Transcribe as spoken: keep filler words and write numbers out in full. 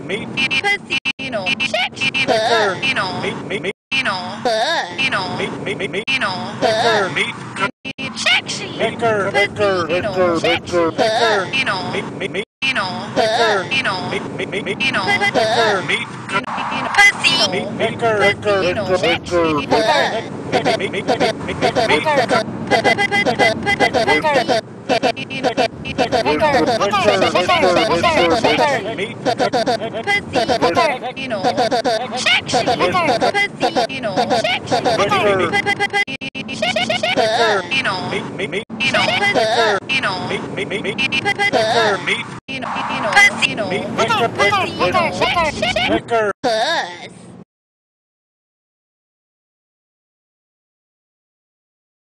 meat, pussy, you know, check, liquor, you know, meat, meat, meat, you know, you know, meat, meat, meat, meat, you know, liquor, meat, check sheet, liquor, pussy, you know, check sheet, liquor, you know, meat, meat, meat, you know, liquor, you know, meat, meat, meat, meat, you know, liquor, meat, you know, pussy, you meat, know, liquor, pussy, you know, check sheet, liquor, meat, meat, meat, meat, meat, meat, meat, meat, pussy, you know, liquor, liquor, liquor, liquor, meat, meat, pussy, you know, check sheet, pussy, you know, check sheet, liquor, liquor, you know, meat, meat, meat, you know, liquor, you know, meat, meat, meat, meat, you liquor, meat, know, you know, pussy, you know, meat, pussy, you know, liquor, check sheet, liquor,